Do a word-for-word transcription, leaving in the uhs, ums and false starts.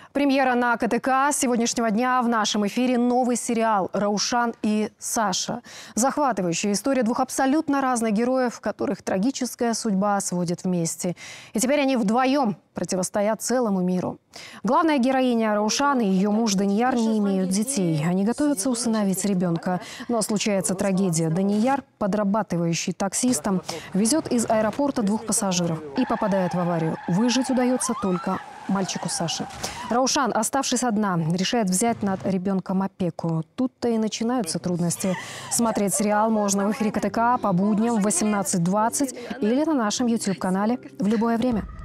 Премьера на ка тэ ка. С сегодняшнего дня в нашем эфире новый сериал «Раушан и Саша». Захватывающая история двух абсолютно разных героев, которых трагическая судьба сводит вместе. И теперь они вдвоем противостоят целому миру. Главная героиня Раушан и ее муж Данияр не имеют детей. Они готовятся усыновить ребенка. Но случается трагедия. Данияр, подрабатывающий таксистом, везет из аэропорта двух пассажиров и попадает в аварию. Выжить удается только мальчику Саше. Раушан, оставшись одна, решает взять над ребенком опеку. Тут-то и начинаются трудности. Смотреть сериал можно в эфире ка тэ ка по будням в восемнадцать двадцать или на нашем ютуб-канале в любое время.